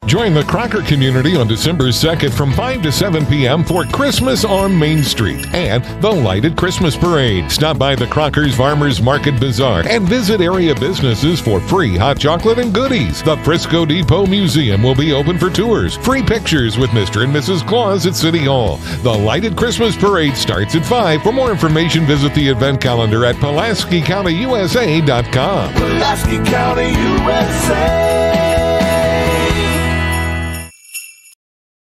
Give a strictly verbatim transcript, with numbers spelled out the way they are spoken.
Join the Crocker community on December second from five to seven p.m. for Christmas on Main Street and the Lighted Christmas Parade. Stop by the Crocker's Farmers Market Bazaar and visit area businesses for free hot chocolate and goodies. The Frisco Depot Museum will be open for tours. Free pictures with Mister and Missus Claus at City Hall. The Lighted Christmas Parade starts at five. For more information, visit the event calendar at Pulaski County U S A dot com. Pulaski County U S A